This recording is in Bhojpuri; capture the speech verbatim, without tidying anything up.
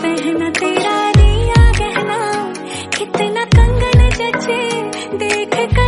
पहना तेरा रिया गहना, कितना कंगन जचे देख कर